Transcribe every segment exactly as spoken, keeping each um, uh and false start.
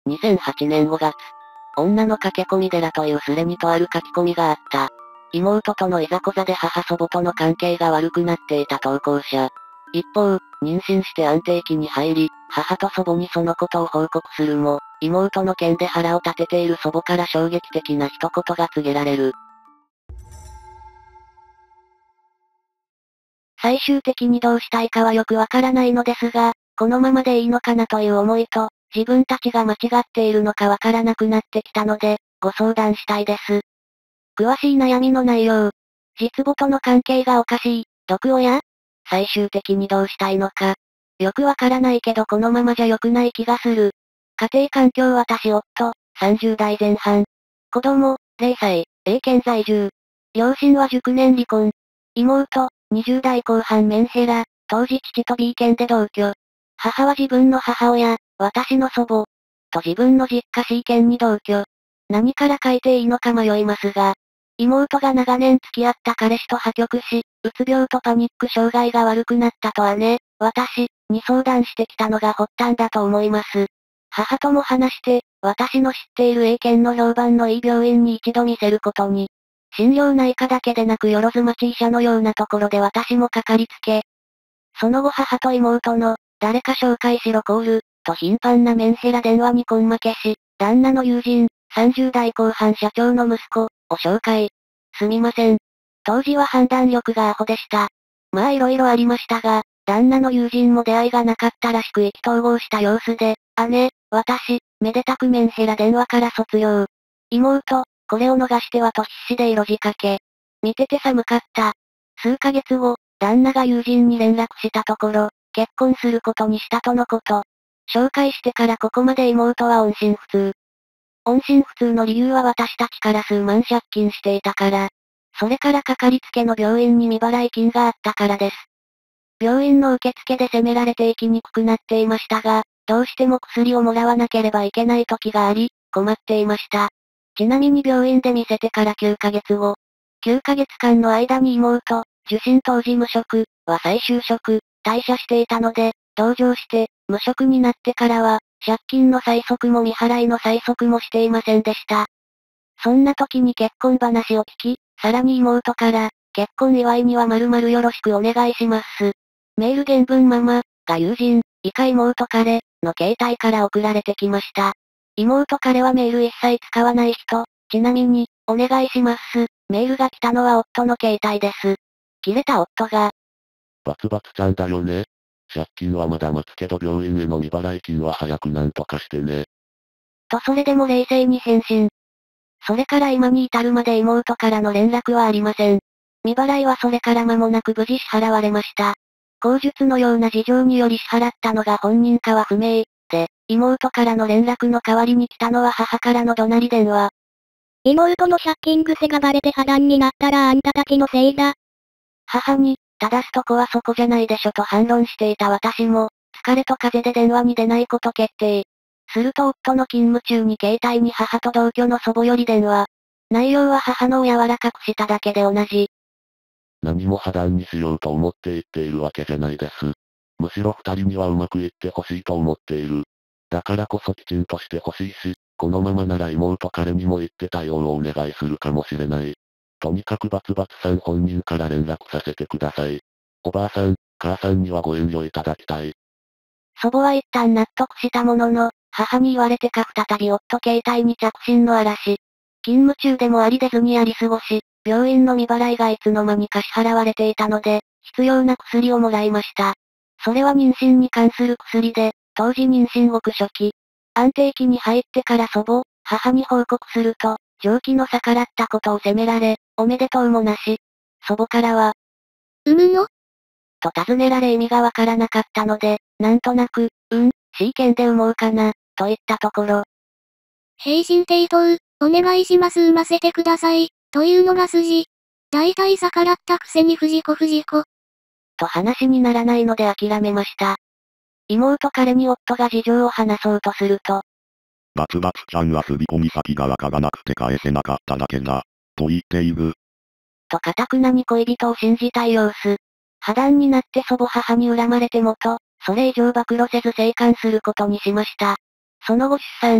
にせんはちねんごがつ、女の駆け込み寺というスレにとある書き込みがあった。妹とのいざこざで母祖母との関係が悪くなっていた投稿者。一方、妊娠して安定期に入り、母と祖母にそのことを報告するも、妹の件で腹を立てている祖母から衝撃的な一言が告げられる。最終的にどうしたいかはよくわからないのですが、このままでいいのかなという思いと、自分たちが間違っているのかわからなくなってきたので、ご相談したいです。詳しい悩みの内容。実母との関係がおかしい、毒親？最終的にどうしたいのか。よくわからないけどこのままじゃ良くない気がする。家庭環境私夫、さんじゅうだいぜん半。子供、れいさい、英検在住。両親は熟年離婚。妹、にじゅうだいこう半メンヘラ、当時父と B 県で同居。母は自分の母親、私の祖母。と自分の実家 C 県に同居。何から書いていいのか迷いますが、妹が長年付き合った彼氏と破局し、うつ病とパニック障害が悪くなったと姉、私、に相談してきたのが発端だと思います。母とも話して、私の知っている A 県の評判のいい病院に一度見せることに。心療内科だけでなくよろず町医者のようなところで私もかかりつけ。その後母と妹の、誰か紹介しろコール、と頻繁なメンヘラ電話に根負けし、旦那の友人、さんじゅうだいこう半社長の息子、を紹介。すみません。当時は判断力がアホでした。まあ色々ありましたが、旦那の友人も出会いがなかったらしく意気投合した様子で、姉、私、めでたくメンヘラ電話から卒業。妹、これを逃してはと必死で色仕掛け。見てて寒かった。数ヶ月後、旦那が友人に連絡したところ、結婚することにしたとのこと。紹介してからここまで妹は音信不通。音信不通の理由は私たちから数万借金していたから。それからかかりつけの病院に未払い金があったからです。病院の受付で責められて生きにくくなっていましたが、どうしても薬をもらわなければいけない時があり、困っていました。ちなみに病院で見せてからきゅうかげつご。きゅうかげつかんの間に妹、受診当時無職、は再就職、退社していたので、同情して、無職になってからは、借金の催促も未払いの催促もしていませんでした。そんな時に結婚話を聞き、さらに妹から、結婚祝いには〇〇よろしくお願いします。メール原文ママ、が友人、以下妹彼、の携帯から送られてきました。妹彼はメール一切使わない人、ちなみに、お願いします。メールが来たのは夫の携帯です。切れた夫が。 バツバツちゃんだよね。借金はまだ待つけど病院への未払い金は早くなんとかしてね。 とそれでも冷静に返信。それから今に至るまで妹からの連絡はありません。未払いはそれから間もなく無事支払われました。口述のような事情により支払ったのが本人かは不明。で、妹からの連絡の代わりに来たのは母からの怒鳴り電話。 妹の借金癖がバレて破談になったらあんたたちのせいだ。 母に、正すとこはそこじゃないでしょと反論していた私も、疲れと風邪で電話に出ないこと決定。すると夫の勤務中に携帯に母と同居の祖母より電話。内容は母のを柔らかくしただけで同じ。 何も破談にしようと思って言っているわけじゃないです。むしろ二人にはうまくいってほしいと思っている。だからこそきちんとしてほしいし、このままなら妹彼にも言って対応をお願いするかもしれない。とにかくバツバツさん本人から連絡させてください。おばあさん、母さんにはご遠慮いただきたい。 祖母は一旦納得したものの、母に言われてか再び夫携帯に着信の嵐。勤務中でもあり出ずにやり過ごし、病院の未払いがいつの間にか支払われていたので、必要な薬をもらいました。それは妊娠に関する薬で、当時妊娠ごく初期。安定期に入ってから祖母、母に報告すると、上記の逆らったことを責められ、おめでとうもなし。祖母からは、 産むのと尋ねられ意味がわからなかったので、なんとなく、うん、C 県で産もうかな、と言ったところ。 平身低頭、お願いします産ませてください、というのが筋。大体逆らったくせに藤子藤子。 と話にならないので諦めました。妹彼に夫が事情を話そうとすると。 バツバツちゃんは振り込み先がわからなくて返せなかっただけだ、と言っている。 と堅くなに恋人を信じたい様子。破談になって祖母母に恨まれてもと、それ以上暴露せず生還することにしました。その後出産。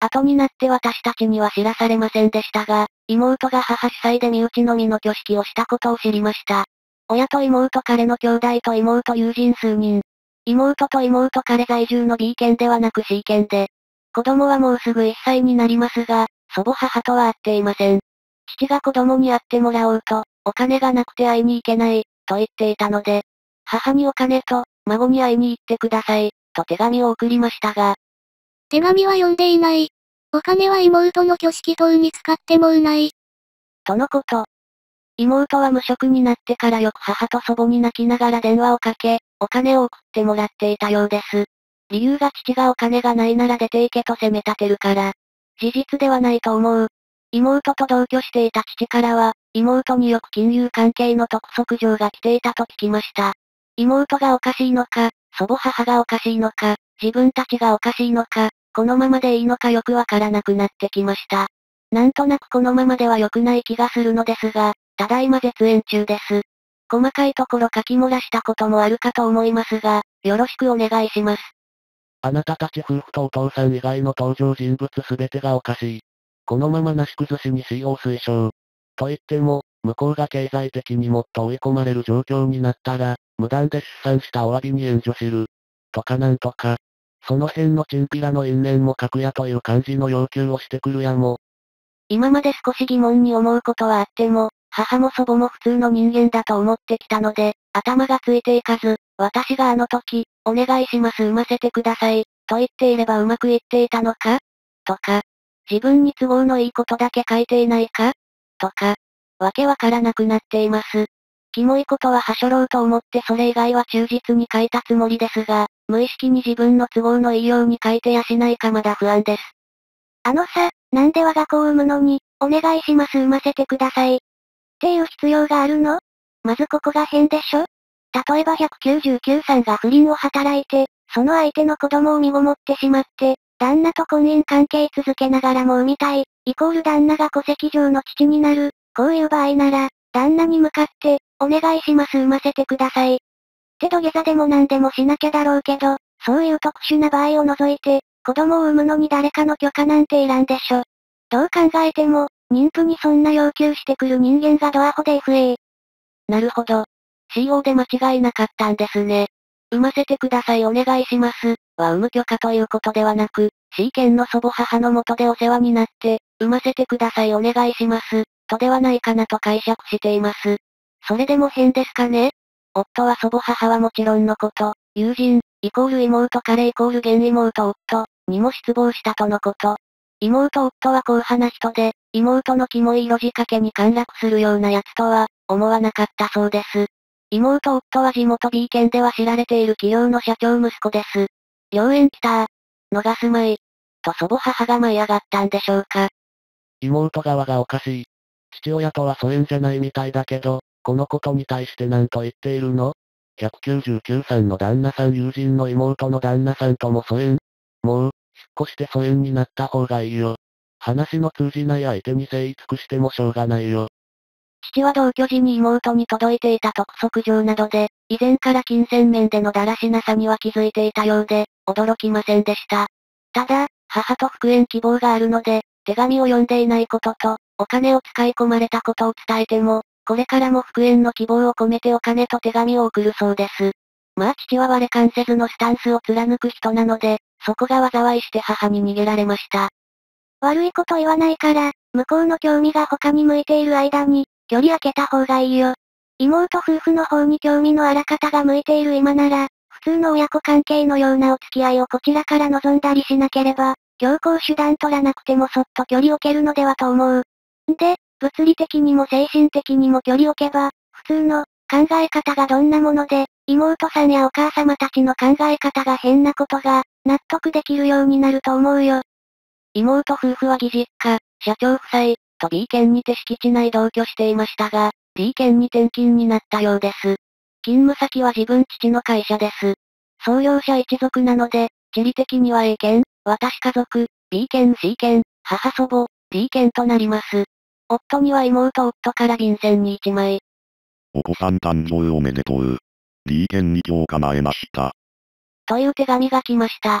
後になって私たちには知らされませんでしたが、妹が母主催で身内のみの挙式をしたことを知りました。親と妹彼の兄弟と妹友人数人。妹と妹彼在住の B 県ではなく C 県で。子供はもうすぐいっさいになりますが、祖母母とは会っていません。父が子供に会ってもらおうと、お金がなくて会いに行けない、と言っていたので、母にお金と、孫に会いに行ってください、と手紙を送りましたが。 手紙は読んでいない。お金は妹の挙式等に使ってもうない。 とのこと。妹は無職になってからよく母と祖母に泣きながら電話をかけ、お金を送ってもらっていたようです。理由が父がお金がないなら出て行けと責め立てるから。事実ではないと思う。妹と同居していた父からは、妹によく金融関係の督促状が来ていたと聞きました。妹がおかしいのか、祖母母がおかしいのか、自分たちがおかしいのか、このままでいいのかよくわからなくなってきました。なんとなくこのままでは良くない気がするのですが、ただいま絶縁中です。細かいところ書き漏らしたこともあるかと思いますが、よろしくお願いします。 あなたたち夫婦とお父さん以外の登場人物すべてがおかしい。このままなし崩しに シーオー 推奨。と言っても、向こうが経済的にもっと追い込まれる状況になったら、無断で出産したお詫びに援助する。とかなんとか。その辺のチンピラの因縁も書くやという感じの要求をしてくるやも。 今まで少し疑問に思うことはあっても、母も祖母も普通の人間だと思ってきたので、頭がついていかず、私があの時、お願いします産ませてください、と言っていればうまくいっていたのかとか、自分に都合のいいことだけ書いていないかとか、わけわからなくなっています。キモいことははしょろうと思ってそれ以外は忠実に書いたつもりですが、無意識に自分の都合のいいように書いてやしないかまだ不安です。あのさ、なんで我が子を産むのに、お願いします産ませてください。っていう必要があるの？まずここが変でしょ？例えばひゃくきゅうじゅうきゅうさんが不倫を働いて、その相手の子供を身ごもってしまって、旦那と婚姻関係続けながらも産みたい、イコール旦那が戸籍上の父になる、こういう場合なら、旦那に向かって、お願いします産ませてください。って土下座でも何でもしなきゃだろうけど、そういう特殊な場合を除いて、子供を産むのに誰かの許可なんていらんでしょ。どう考えても、妊婦にそんな要求してくる人間がドアホで エフエー。なるほど。シーオー で間違いなかったんですね。産ませてくださいお願いします、は産む許可ということではなく、C 県の祖母母の元でお世話になって、産ませてくださいお願いします、とではないかなと解釈しています。それでも変ですかね？夫は祖母母はもちろんのこと、友人、イコール妹彼イコール現妹夫、にも失望したとのこと。妹夫は硬派な人で、妹のキモい色仕掛けに陥落するような奴とは、思わなかったそうです。妹夫は地元 B 県では知られている企業の社長息子です。良縁来たー。逃すまい。と祖母母が舞い上がったんでしょうか。 妹側がおかしい。父親とは疎遠じゃないみたいだけど、このことに対して何と言っているの？ ひゃくきゅうじゅうきゅう さんの旦那さん友人の妹の旦那さんとも疎遠？もう、引っ越して疎遠になった方がいいよ。話の通じない相手に誠意尽くしてもしょうがないよ。 父は同居時に妹に届いていた督促状などで、以前から金銭面でのだらしなさには気づいていたようで、驚きませんでした。ただ、母と復縁希望があるので、手紙を読んでいないことと、お金を使い込まれたことを伝えても、これからも復縁の希望を込めてお金と手紙を送るそうです。まあ父は我関せずのスタンスを貫く人なので、そこが災いして母に逃げられました。悪いこと言わないから、向こうの興味が他に向いている間に、距離空けた方がいいよ。妹夫婦の方に興味のあら方が向いている今なら、普通の親子関係のようなお付き合いをこちらから望んだりしなければ、強行手段取らなくてもそっと距離を置けるのではと思う。んで、物理的にも精神的にも距離を置けば、普通の考え方がどんなもので、妹さんやお母様たちの考え方が変なことが、納得できるようになると思うよ。妹夫婦は義実家、社長夫妻、と B 県にて敷地内同居していましたが、D 県に転勤になったようです。勤務先は自分父の会社です。創業者一族なので、地理的には A 県、私家族、B 県 C 県、母祖母、D 県となります。夫には妹夫から便箋にいちまい。 お子さん誕生おめでとう。D 県に今日叶えました。 という手紙が来ました。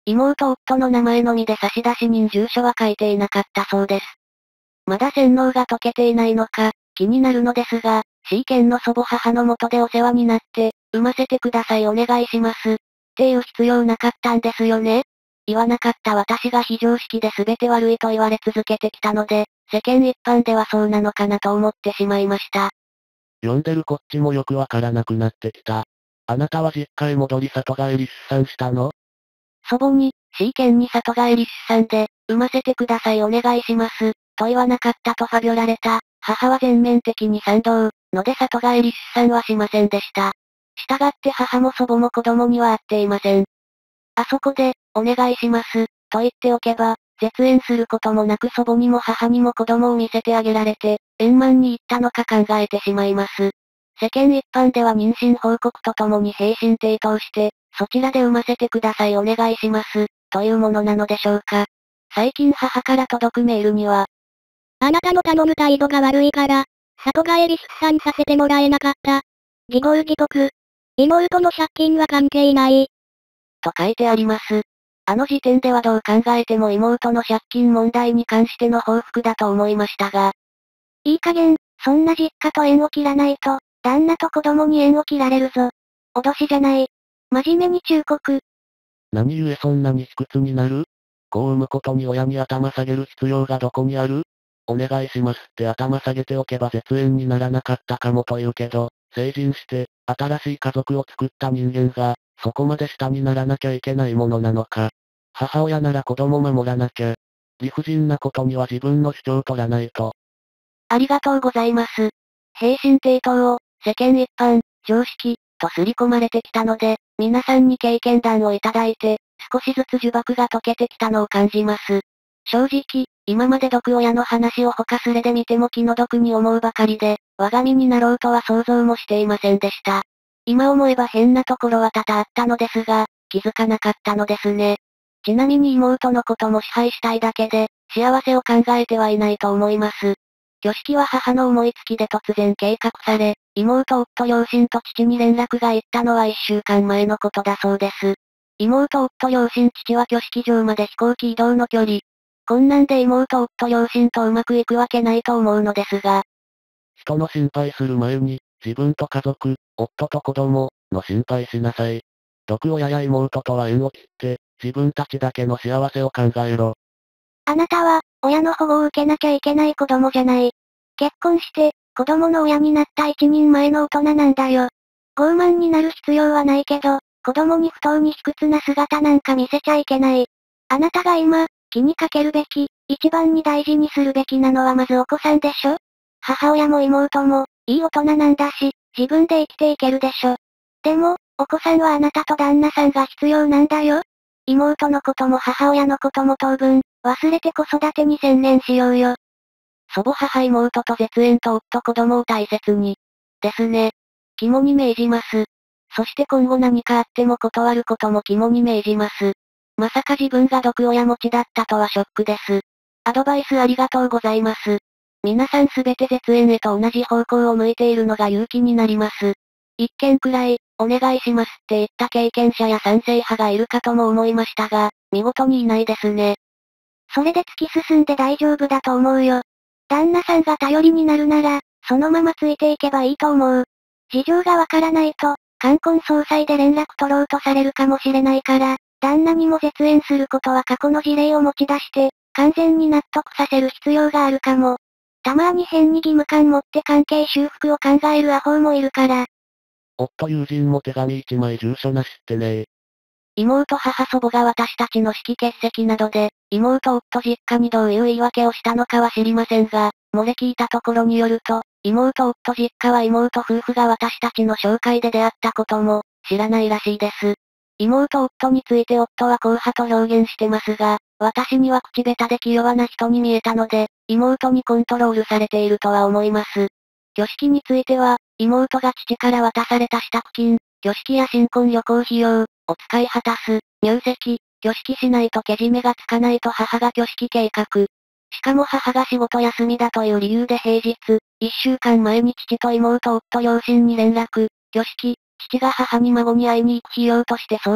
妹夫の名前のみで差出人住所は書いていなかったそうです。まだ洗脳が解けていないのか、気になるのですが、C 県の祖母母の元でお世話になって、産ませてくださいお願いします。っていう必要なかったんですよね。言わなかった私が非常識で全て悪いと言われ続けてきたので、世間一般ではそうなのかなと思ってしまいました。 読んでるこっちもよくわからなくなってきた。あなたは実家へ戻り里帰り出産したの？ 祖母に、C 県に里帰り出産で、産ませてくださいお願いします、と言わなかったとファビョられた。母は全面的に賛同、ので里帰り出産はしませんでした。したがって母も祖母も子供には会っていません。あそこで、お願いします、と言っておけば、絶縁することもなく祖母にも母にも子供を見せてあげられて、円満にいったのか考えてしまいます。世間一般では妊娠報告とともに返信抵当して、そちらで産ませてくださいお願いします、というものなのでしょうか。最近母から届くメールには、 あなたの頼む態度が悪いから、里帰り出産させてもらえなかった。自業自得。妹の借金は関係ない。 と書いてあります。あの時点ではどう考えても妹の借金問題に関しての報復だと思いましたが。いい加減、そんな実家と縁を切らないと、旦那と子供に縁を切られるぞ。脅しじゃない。真面目に忠告。 何故そんなに卑屈になる？子を産むことに親に頭下げる必要がどこにある？お願いしますって頭下げておけば絶縁にならなかったかもというけど、成人して、新しい家族を作った人間が、そこまで下にならなきゃいけないものなのか。母親なら子供守らなきゃ。理不尽なことには自分の主張を取らないと。 ありがとうございます。返信抵当を、世間一般、常識、と刷り込まれてきたので、皆さんに経験談をいただいて、少しずつ呪縛が解けてきたのを感じます。正直、今まで毒親の話を他すれで見ても気の毒に思うばかりで、我が身になろうとは想像もしていませんでした。今思えば変なところは多々あったのですが、気づかなかったのですね。ちなみに妹のことも支配したいだけで、幸せを考えてはいないと思います。挙式は母の思いつきで突然計画され、妹夫両親と父に連絡が行ったのはいっしゅうかんまえのことだそうです。妹夫両親父は挙式場まで飛行機移動の距離。こんなんで妹夫両親とうまくいくわけないと思うのですが。 人の心配する前に、自分と家族、夫と子供、の心配しなさい。毒親や妹とは縁を切って、自分たちだけの幸せを考えろ。 あなたは、親の保護を受けなきゃいけない子供じゃない。結婚して、子供の親になった一人前の大人なんだよ。傲慢になる必要はないけど、子供に不当に卑屈な姿なんか見せちゃいけない。あなたが今、気にかけるべき、一番に大事にするべきなのはまずお子さんでしょ？母親も妹も、いい大人なんだし、自分で生きていけるでしょ。でも、お子さんはあなたと旦那さんが必要なんだよ。妹のことも母親のことも当分、忘れて子育てに専念しようよ。 祖母母妹と絶縁と夫子供を大切に。ですね。肝に銘じます。そして今後何かあっても断ることも肝に銘じます。まさか自分が毒親持ちだったとはショックです。アドバイスありがとうございます。皆さんすべて絶縁へと同じ方向を向いているのが勇気になります。一件くらい、お願いしますって言った経験者や賛成派がいるかとも思いましたが、見事にいないですね。 それで突き進んで大丈夫だと思うよ。旦那さんが頼りになるなら、そのままついていけばいいと思う。事情がわからないと、冠婚葬祭で連絡取ろうとされるかもしれないから、旦那にも絶縁することは過去の事例を持ち出して、完全に納得させる必要があるかも。たまに変に義務感持って関係修復を考えるアホもいるから。 夫友人も手紙一枚住所なしってね。 妹母祖母が私たちの式欠席などで、妹夫実家にどういう言い訳をしたのかは知りませんが、漏れ聞いたところによると、妹夫実家は妹夫婦が私たちの紹介で出会ったことも、知らないらしいです。妹夫について夫は硬派と表現してますが、私には口下手で気弱な人に見えたので、妹にコントロールされているとは思います。挙式については、妹が父から渡された支度金、挙式や新婚旅行費用、を使い果たす、入籍、挙式しないとけじめがつかないと母が挙式計画。しかも母が仕事休みだという理由で平日、一週間前に父と妹夫両親に連絡、挙式、父が母に孫に会いに行く費用として送金、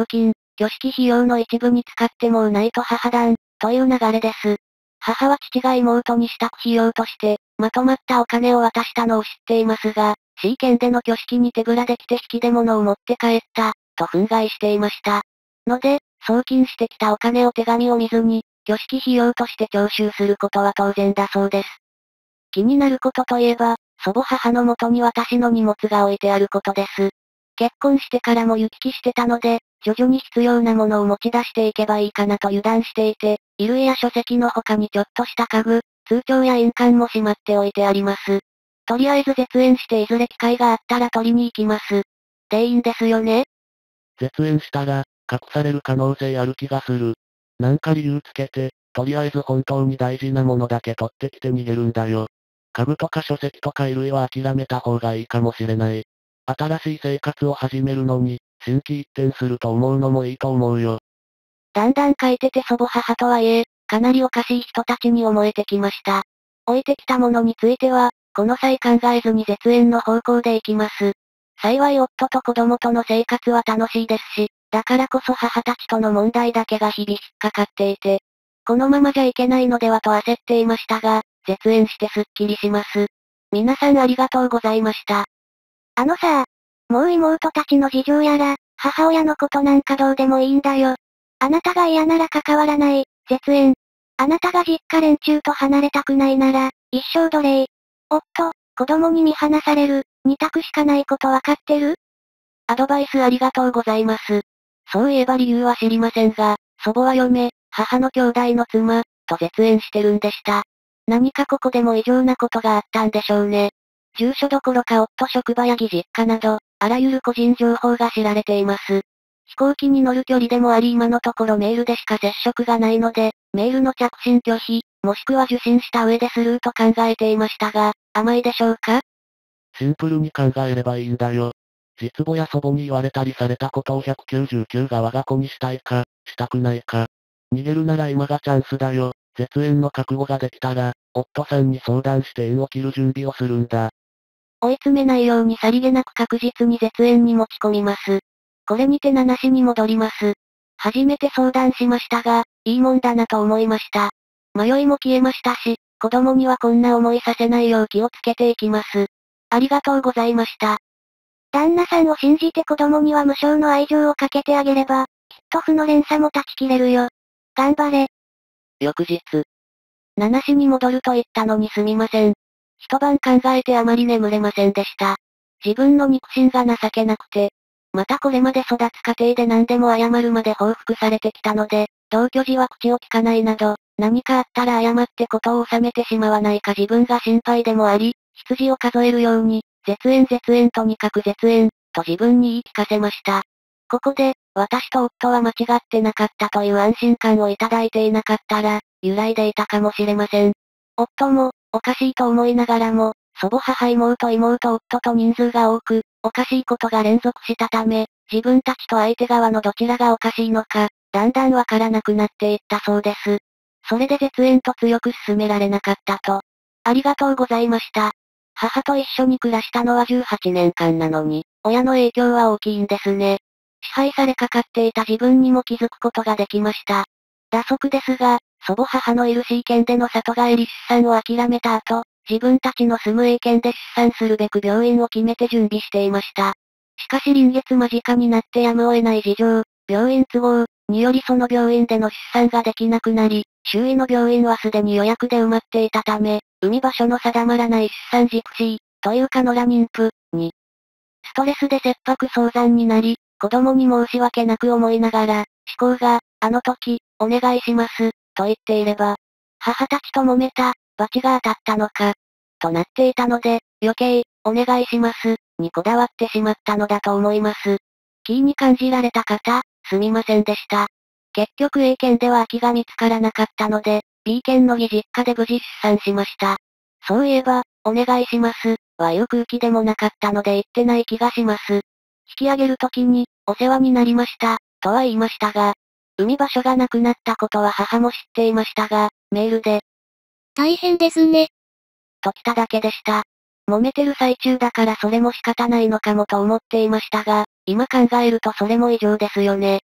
挙式費用の一部に使ってもうないと母団、という流れです。母は父が妹に支度費用として、まとまったお金を渡したのを知っていますが、C 県での挙式に手ぶらで来て引き出物を持って帰った、と憤慨していました。ので、送金してきたお金を手紙を見ずに、挙式費用として徴収することは当然だそうです。気になることといえば、祖母母の元に私の荷物が置いてあることです。結婚してからも行き来してたので、徐々に必要なものを持ち出していけばいいかなと油断していて、衣類や書籍の他にちょっとした家具、通帳や印鑑もしまっておいてあります。とりあえず絶縁していずれ機会があったら取りに行きます。でいいんですよね？ 絶縁したら、隠される可能性ある気がする。なんか理由つけて、とりあえず本当に大事なものだけ取ってきて逃げるんだよ。家具とか書籍とか衣類は諦めた方がいいかもしれない。新しい生活を始めるのに、心機一転すると思うのもいいと思うよ。 だんだん書いてて祖母母とはいえ、かなりおかしい人たちに思えてきました。置いてきたものについては、この際考えずに絶縁の方向で行きます。幸い夫と子供との生活は楽しいですし、だからこそ母たちとの問題だけが日々引っかかっていて、このままじゃいけないのではと焦っていましたが、絶縁してすっきりします。皆さんありがとうございました。 あのさ、もう妹たちの事情やら、母親のことなんかどうでもいいんだよ。あなたが嫌なら関わらない、絶縁。あなたが実家連中と離れたくないなら、一生奴隷。夫、子供に見放される、二択しかないことわかってる？ アドバイスありがとうございます。そういえば理由は知りませんが、祖母は嫁、母の兄弟の妻、と絶縁してるんでした。何かここでも異常なことがあったんでしょうね。住所どころか夫職場や義実家など、あらゆる個人情報が知られています。飛行機に乗る距離でもあり今のところメールでしか接触がないので、メールの着信拒否、もしくは受信した上でスルーと考えていましたが、甘いでしょうか？ シンプルに考えればいいんだよ。実母や祖母に言われたりされたことをひゃくきゅうじゅうきゅうが我が子にしたいか、したくないか。逃げるなら今がチャンスだよ。絶縁の覚悟ができたら、夫さんに相談して縁を切る準備をするんだ。 追い詰めないようにさりげなく確実に絶縁に持ち込みます。これにて七しに戻ります。初めて相談しましたが、いいもんだなと思いました。迷いも消えましたし、子供にはこんな思いさせないよう気をつけていきます。ありがとうございました。 旦那さんを信じて子供には無償の愛情をかけてあげれば、きっと負の連鎖も断ち切れるよ。頑張れ。 翌日。七しに戻ると言ったのにすみません。一晩考えてあまり眠れませんでした。自分の肉親が情けなくて、またこれまで育つ家庭で何でも謝るまで報復されてきたので、同居時は口を聞かないなど、何かあったら謝ってことを収めてしまわないか自分が心配でもあり、羊を数えるように、絶縁絶縁とにかく絶縁、と自分に言い聞かせました。ここで、私と夫は間違ってなかったという安心感をいただいていなかったら、揺らいでいたかもしれません。夫も、おかしいと思いながらも、祖母母妹妹夫と人数が多く、おかしいことが連続したため、自分たちと相手側のどちらがおかしいのか、だんだんわからなくなっていったそうです。それで絶縁と強く進められなかったと。ありがとうございました。母と一緒に暮らしたのはじゅうはちねんかんなのに、親の影響は大きいんですね。支配されかかっていた自分にも気づくことができました。打足ですが、祖母母のいる C 県での里帰り出産を諦めた後、自分たちの住む A 県で出産するべく病院を決めて準備していました。しかし臨月間近になってやむを得ない事情、病院都合によりその病院での出産ができなくなり、周囲の病院はすでに予約で埋まっていたため、産み場所の定まらない出産ジクシー、というか野良妊婦、に、ストレスで切迫早産になり、子供に申し訳なく思いながら、思考が、あの時、お願いします、と言っていれば、母たちと揉めた、罰が当たったのか、となっていたので、余計、お願いします、にこだわってしまったのだと思います。キーに感じられた方、すみませんでした。結局 A 県では空きが見つからなかったので、B 県の義実家で無事出産しました。そういえば、お願いします、は言う空気でもなかったので言ってない気がします。引き上げるときに、お世話になりました、とは言いましたが、産み場所がなくなったことは母も知っていましたが、メールで、 大変ですね。 と来ただけでした。揉めてる最中だからそれも仕方ないのかもと思っていましたが、今考えるとそれも異常ですよね。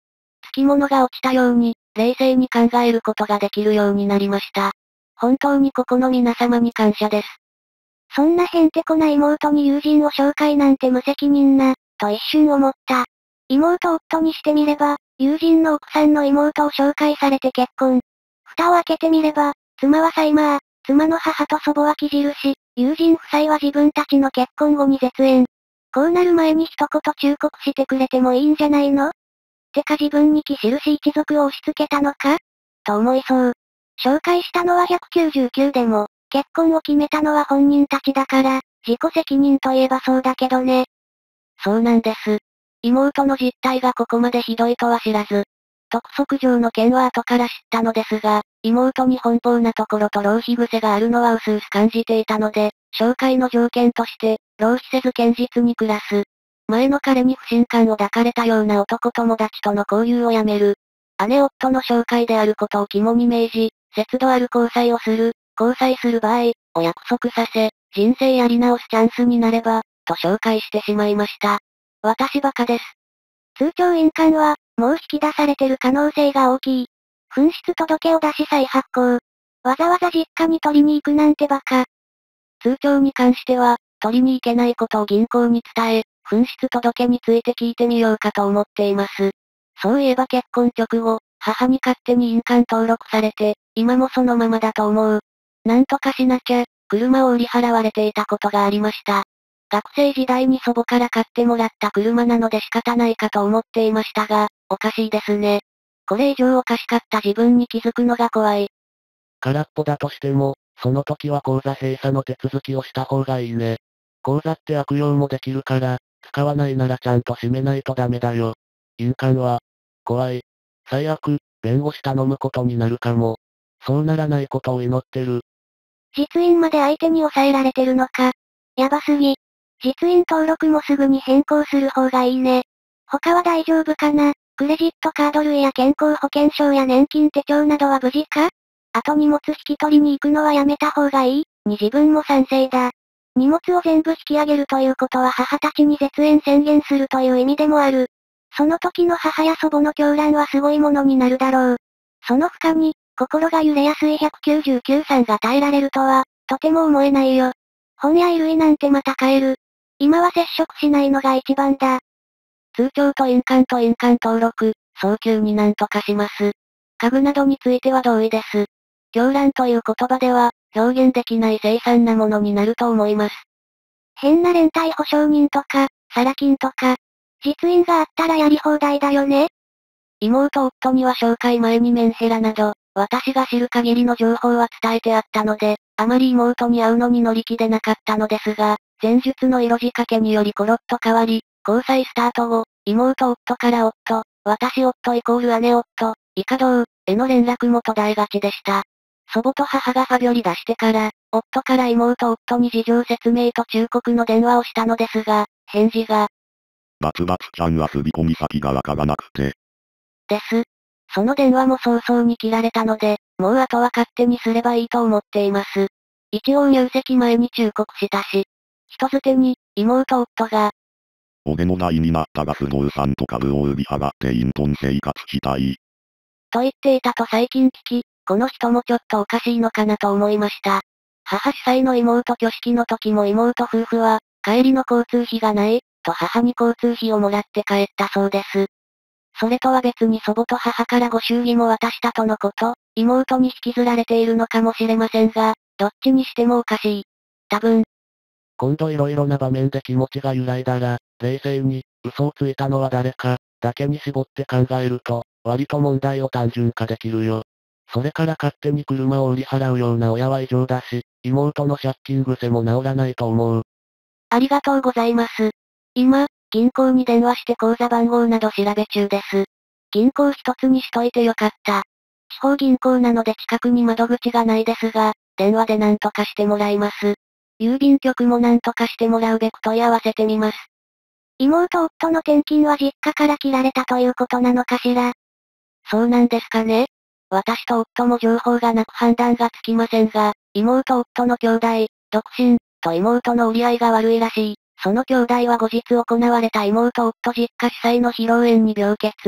つきものが落ちたように、冷静に考えることができるようになりました。本当にここの皆様に感謝です。 そんなへんてこな妹に友人を紹介なんて無責任な、と一瞬思った。妹夫にしてみれば、友人の奥さんの妹を紹介されて結婚。蓋を開けてみれば、妻はサイマー、妻の母と祖母は木印、友人夫妻は自分たちの結婚後に絶縁。こうなる前に一言忠告してくれてもいいんじゃないの？てか自分に木印一族を押し付けたのか？と思いそう。紹介したのはひゃくきゅうじゅうきゅうでも、結婚を決めたのは本人たちだから、自己責任といえばそうだけどね。 そうなんです。妹の実態がここまでひどいとは知らず、督促状の件は後から知ったのですが、妹に奔放なところと浪費癖があるのは薄々感じていたので、紹介の条件として、浪費せず堅実に暮らす。前の彼に不信感を抱かれたような男友達との交友をやめる。姉夫の紹介であることを肝に銘じ、節度ある交際をする、交際する場合、を約束させ、人生やり直すチャンスになれば、と紹介してしまいました。私バカです。 通帳印鑑は、もう引き出されてる可能性が大きい。紛失届を出し再発行。わざわざ実家に取りに行くなんてバカ。 通帳に関しては、取りに行けないことを銀行に伝え、紛失届について聞いてみようかと思っています。そういえば結婚直後、母に勝手に印鑑登録されて、今もそのままだと思う。なんとかしなきゃ、車を売り払われていたことがありました。学生時代に祖母から買ってもらった車なので仕方ないかと思っていましたが、おかしいですね。これ以上おかしかった自分に気づくのが怖い。 空っぽだとしても、その時は口座閉鎖の手続きをした方がいいね。口座って悪用もできるから、使わないならちゃんと閉めないとダメだよ。印鑑は、怖い。最悪、弁護士頼むことになるかも。そうならないことを祈ってる。 実印まで相手に抑えられてるのか。やばすぎ。実印登録もすぐに変更する方がいいね。他は大丈夫かな？クレジットカード類や健康保険証や年金手帳などは無事か？あと荷物引き取りに行くのはやめた方がいい？に自分も賛成だ。荷物を全部引き上げるということは母たちに絶縁宣言するという意味でもある。その時の母や祖母の狂乱はすごいものになるだろう。その負荷に、心が揺れやすいひゃくきゅうじゅうきゅうさんが耐えられるとは、とても思えないよ。本や衣類なんてまた買える。今は接触しないのが一番だ。 通帳と印鑑と印鑑登録、早急になんとかします。家具などについては同意です。狂乱という言葉では、表現できない凄惨なものになると思います。 変な連帯保証人とか、サラ金とか、実印があったらやり放題だよね。 妹夫には紹介前にメンヘラなど、私が知る限りの情報は伝えてあったので、あまり妹に会うのに乗り気でなかったのですが、前述の色仕掛けによりコロッと変わり、交際スタート後、妹夫から夫、私夫イコール姉夫、以下同、への連絡も途絶えがちでした。祖母と母がファビョリ出してから、夫から妹夫に事情説明と忠告の電話をしたのですが、返事が、 バツバツちゃんは振り込み先がわからなくて。 です。その電話も早々に切られたので、もうあとは勝手にすればいいと思っています。一応入籍前に忠告したし。人づてに、妹夫が、 俺の代になったら不動産と株を売り払って隠遁生活したい。 と言っていたと最近聞き、この人もちょっとおかしいのかなと思いました。母主催の妹挙式の時も妹夫婦は、帰りの交通費がない、と母に交通費をもらって帰ったそうです。それとは別に祖母と母からご祝儀も渡したとのこと、妹に引きずられているのかもしれませんが、どっちにしてもおかしい。多分。 今度色々な場面で気持ちが揺らいだら、冷静に、嘘をついたのは誰か、だけに絞って考えると、割と問題を単純化できるよ。それから勝手に車を売り払うような親は異常だし、妹の借金癖も治らないと思う。 ありがとうございます。今、銀行に電話して口座番号など調べ中です。銀行一つにしといてよかった。地方銀行なので近くに窓口がないですが、電話で何とかしてもらいます。郵便局も何とかしてもらうべく問い合わせてみます。 妹夫の転勤は実家から切られたということなのかしら。 そうなんですかね。私と夫も情報がなく判断がつきませんが、妹夫の兄弟、独身、と妹の折り合いが悪いらしい。その兄弟は後日行われた妹夫実家主催の披露宴に病欠。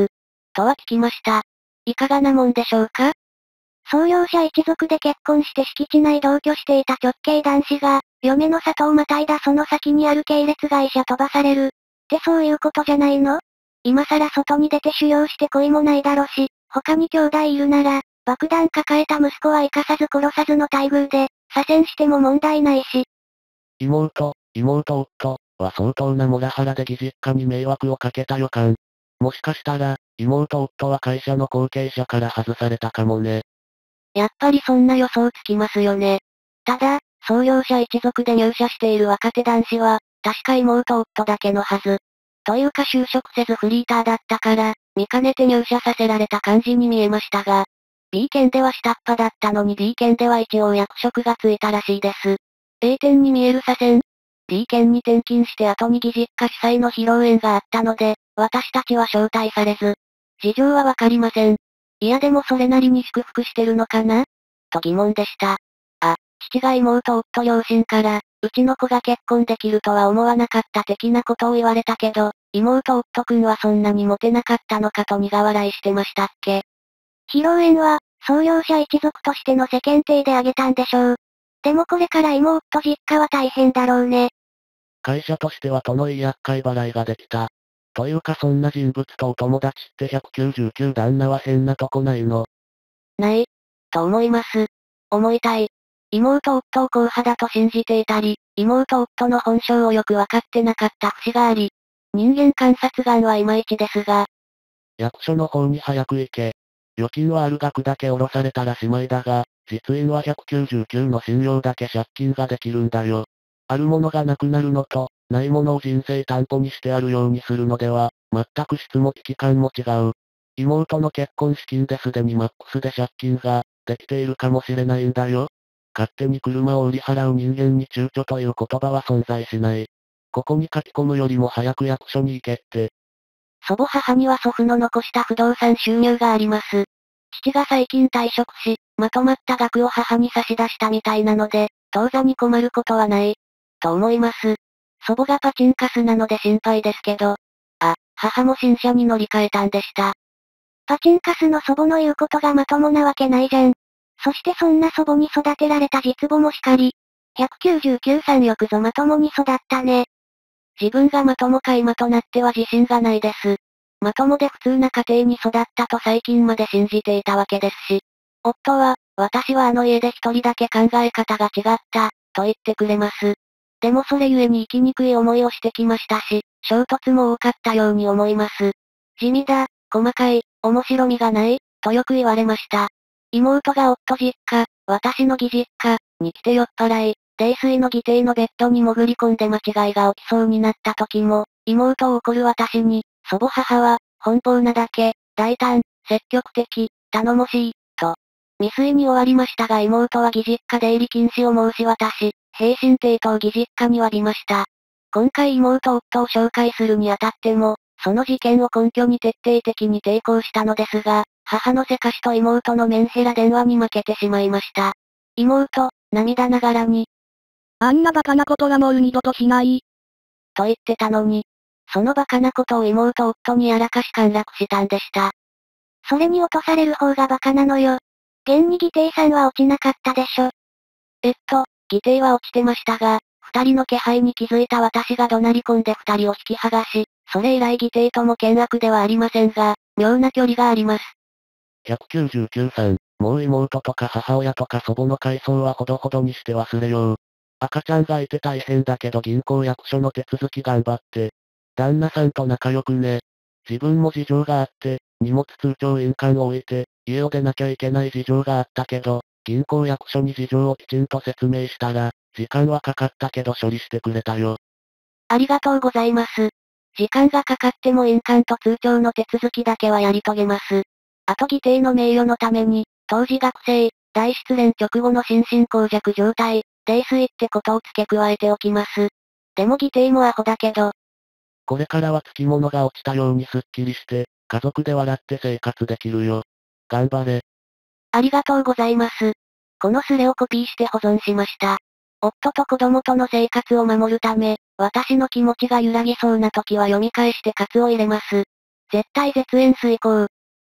とは聞きました。いかがなもんでしょうか？ 創業者一族で結婚して敷地内同居していた直系男子が、嫁の里をまたいだその先にある系列会社飛ばされる。ってそういうことじゃないの？今更外に出て修行して恋もないだろし、他に兄弟いるなら、爆弾抱えた息子は生かさず殺さずの待遇で、左遷しても問題ないし。 妹、妹夫、は相当なモラハラで義実家に迷惑をかけた予感。もしかしたら、妹夫は会社の後継者から外されたかもね。 やっぱりそんな予想つきますよね。ただ、創業者一族で入社している若手男子は、確か妹夫だけのはず。というか就職せずフリーターだったから、見かねて入社させられた感じに見えましたが、B 県では下っ端だったのに D 県では一応役職がついたらしいです。A 店に見える左遷。D 県に転勤して後に義実家主催の披露宴があったので、私たちは招待されず。事情はわかりません。いやでもそれなりに祝福してるのかなと疑問でした。あ、父が妹夫両親から、うちの子が結婚できるとは思わなかった的なことを言われたけど、妹夫くんはそんなにモテなかったのかと苦笑いしてましたっけ？ 披露宴は、創業者一族としての世間体で挙げたんでしょう。でもこれから妹実家は大変だろうね。 会社としてはとのいい厄介払いができた。というかそんな人物とお友達ってひゃくきゅうじゅうきゅう旦那は変なとこないの？ ない。と思います。思いたい。妹夫を硬派だと信じていたり、妹夫の本性をよくわかってなかった節があり、人間観察眼はいまいちですが。 役所の方に早く行け。預金はある額だけ下ろされたらしまいだが、実印はひゃくきゅうじゅうきゅうの信用だけ借金ができるんだよ。あるものがなくなるのと、ないものを人生担保にしてあるようにするのでは、全く質も危機感も違う。妹の結婚資金ですでにマックスで借金が、できているかもしれないんだよ。勝手に車を売り払う人間に躊躇という言葉は存在しない。ここに書き込むよりも早く役所に行けって。 祖母母には祖父の残した不動産収入があります。父が最近退職し、まとまった額を母に差し出したみたいなので、当座に困ることはない。と思います。祖母がパチンカスなので心配ですけど。あ、母も新車に乗り換えたんでした。 パチンカスの祖母の言うことがまともなわけないじゃん。そしてそんな祖母に育てられた実母もしかり。ひゃくきゅうじゅうきゅうさんよくぞまともに育ったね。 自分がまともか今となっては自信がないです。まともで普通な家庭に育ったと最近まで信じていたわけですし。夫は、私はあの家で一人だけ考え方が違った、と言ってくれます。でもそれゆえに生きにくい思いをしてきましたし、衝突も多かったように思います。地味だ、細かい、面白みがない、とよく言われました。妹が夫実家、私の義実家、に来て酔っ払い、泥酔の義弟のベッドに潜り込んで間違いが起きそうになった時も、妹を怒る私に、祖母母は、奔放なだけ、大胆、積極的、頼もしい、と。未遂に終わりましたが妹は義実家出入り禁止を申し渡し、平身抵当義実家に詫びました。今回妹夫を紹介するにあたっても、その事件を根拠に徹底的に抵抗したのですが、母のせかしと妹のメンヘラ電話に負けてしまいました。妹、涙ながらに。 あんなバカなことはもう二度としない。 と言ってたのに、そのバカなことを妹夫にやらかし陥落したんでした。 それに落とされる方がバカなのよ。現に義弟さんは落ちなかったでしょ。 えっと、義弟は落ちてましたが、二人の気配に気づいた私が怒鳴り込んで二人を引き剥がし、それ以来義弟とも険悪ではありませんが、妙な距離があります。 ひゃくきゅうじゅうきゅうさん、もう妹とか母親とか祖母の回想はほどほどにして忘れよう。赤ちゃんがいて大変だけど銀行役所の手続き頑張って。旦那さんと仲良くね。自分も事情があって、荷物通帳印鑑を置いて、家を出なきゃいけない事情があったけど、銀行役所に事情をきちんと説明したら、時間はかかったけど処理してくれたよ。 ありがとうございます。時間がかかっても印鑑と通帳の手続きだけはやり遂げます。あと義弟の名誉のために、当時学生、大失恋直後の心神耗弱状態、泥酔ってことを付け加えておきます。でも義弟もアホだけど。 これからは付き物が落ちたようにすっきりして、家族で笑って生活できるよ。頑張れ。 ありがとうございます。このスレをコピーして保存しました。夫と子供との生活を守るため、私の気持ちが揺らぎそうな時は読み返して喝を入れます。絶対絶縁遂行。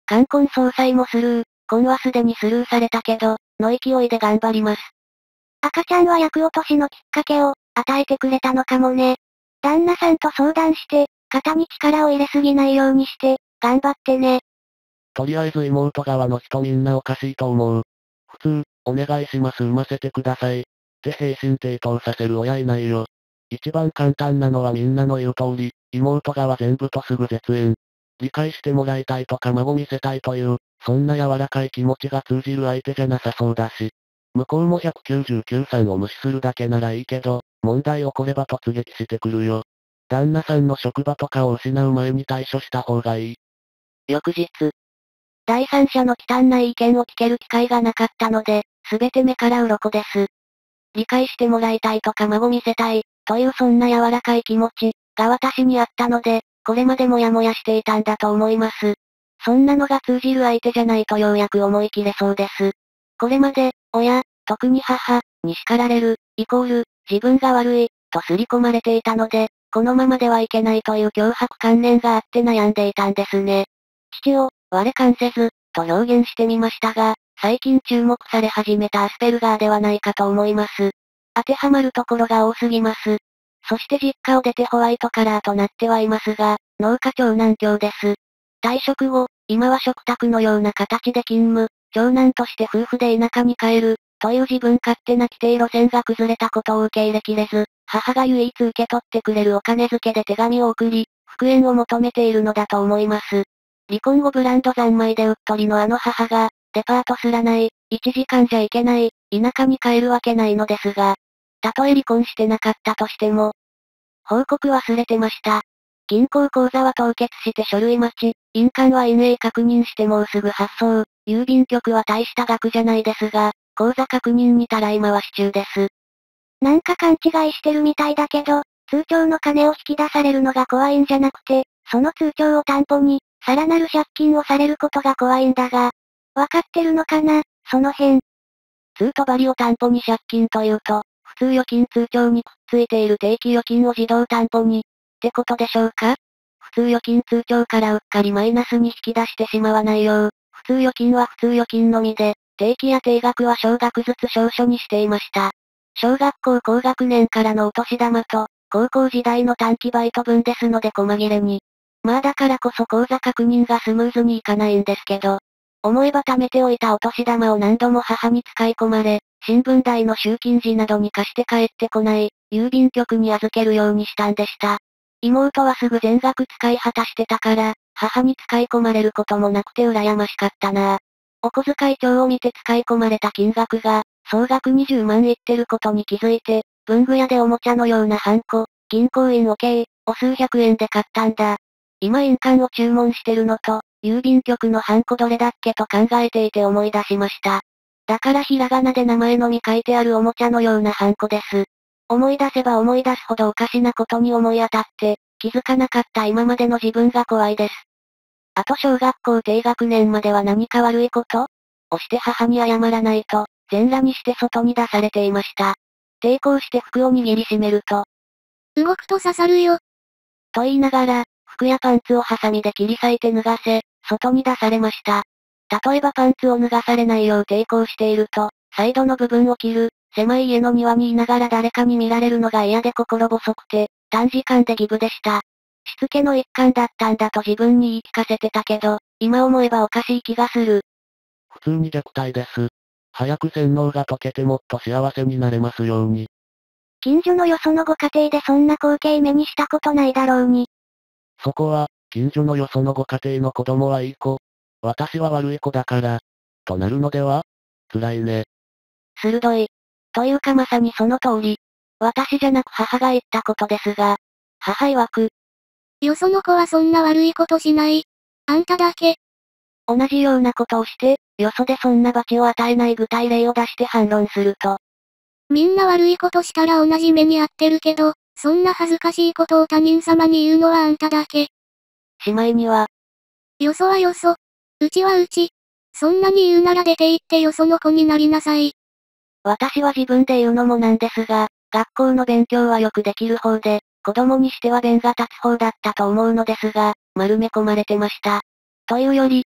冠婚葬祭もスルー、婚はすでにスルーされたけど、の勢いで頑張ります。 赤ちゃんは厄落としのきっかけを、与えてくれたのかもね。旦那さんと相談して、肩に力を入れすぎないようにして、頑張ってね。 とりあえず妹側の人みんなおかしいと思う。普通、お願いします産ませてください。って平身低頭させる親いないよ。一番簡単なのはみんなの言う通り、妹側全部とすぐ絶縁。理解してもらいたいとか孫見せたいという、そんな柔らかい気持ちが通じる相手じゃなさそうだし。向こうもひゃくきゅうじゅうきゅうさんを無視するだけならいいけど、問題起これば突撃してくるよ。旦那さんの職場とかを失う前に対処した方がいい。 翌日。第三者の忌憚ない意見を聞ける機会がなかったので、すべて目から鱗です。理解してもらいたいとか孫見せたい、というそんな柔らかい気持ち、が私にあったので、これまでもやもやしていたんだと思います。そんなのが通じる相手じゃないとようやく思い切れそうです。これまで、親、特に母、に叱られる、イコール、自分が悪い、と刷り込まれていたので、このままではいけないという脅迫観念があって悩んでいたんですね。父を、我関せず、と表現してみましたが、最近注目され始めたアスペルガーではないかと思います。当てはまるところが多すぎます。そして実家を出てホワイトカラーとなってはいますが、農家長男教です。退職後、今は食卓のような形で勤務、長男として夫婦で田舎に帰る、という自分勝手な規定路線が崩れたことを受け入れきれず、母が唯一受け取ってくれるお金付けで手紙を送り、復縁を求めているのだと思います。離婚後ブランド三昧でうっとりのあの母が、デパートすらない、いちじかんじゃいけない、田舎に帰るわけないのですが、たとえ離婚してなかったとしても、報告忘れてました。銀行口座は凍結して書類待ち、印鑑は印影確認してもうすぐ発送、郵便局は大した額じゃないですが、口座確認にたらい回し中です。 なんか勘違いしてるみたいだけど、通帳の金を引き出されるのが怖いんじゃなくて、その通帳を担保に、さらなる借金をされることが怖いんだが、わかってるのかな、その辺。 通帳張りを担保に借金というと、普通預金通帳にくっついている定期預金を自動担保に、ってことでしょうか？普通預金通帳からうっかりマイナスに引き出してしまわないよう、普通預金は普通預金のみで、定期や定額は少額ずつ証書にしていました。小学校高学年からのお年玉と、高校時代の短期バイト分ですので細切れに。まあだからこそ口座確認がスムーズにいかないんですけど、思えば貯めておいたお年玉を何度も母に使い込まれ、新聞代の集金時などに貸して帰ってこない、郵便局に預けるようにしたんでした。妹はすぐ全額使い果たしてたから、母に使い込まれることもなくて羨ましかったなぁ。お小遣い帳を見て使い込まれた金額が、総額にじゅうまんいってることに気づいて、文具屋でおもちゃのようなハンコ、銀行員を計、お数百円で買ったんだ。今印鑑を注文してるのと、郵便局のハンコどれだっけと考えていて思い出しました。だからひらがなで名前のみ書いてあるおもちゃのようなハンコです。思い出せば思い出すほどおかしなことに思い当たって、気づかなかった今までの自分が怖いです。あと小学校低学年までは何か悪いことをして母に謝らないと、全裸にして外に出されていました。抵抗して服を握りしめると、 動くと刺さるよ。 と言いながら、服やパンツをハサミで切り裂いて脱がせ、外に出されました。例えばパンツを脱がされないよう抵抗していると、サイドの部分を切る、狭い家の庭にいながら誰かに見られるのが嫌で心細くて、短時間でギブでした。しつけの一環だったんだと自分に言い聞かせてたけど、今思えばおかしい気がする。 普通に虐待です。早く洗脳が解けてもっと幸せになれますように。 近所のよそのご家庭でそんな光景目にしたことないだろうに。 そこは、近所のよそのご家庭の子供はいい子。私は悪い子だから。となるのでは？辛いね。 鋭い。というかまさにその通り。私じゃなく母が言ったことですが、母曰く。 よその子はそんな悪いことしない。あんただけ。 同じようなことをして、よそでそんな罰を与えない具体例を出して反論すると。 みんな悪いことしたら同じ目に遭ってるけど、そんな恥ずかしいことを他人様に言うのはあんただけ。 しまいには。 よそはよそ。うちはうち。そんなに言うなら出て行ってよその子になりなさい。 私は自分で言うのもなんですが、学校の勉強はよくできる方で、子供にしては弁が立つ方だったと思うのですが、丸め込まれてました。というより、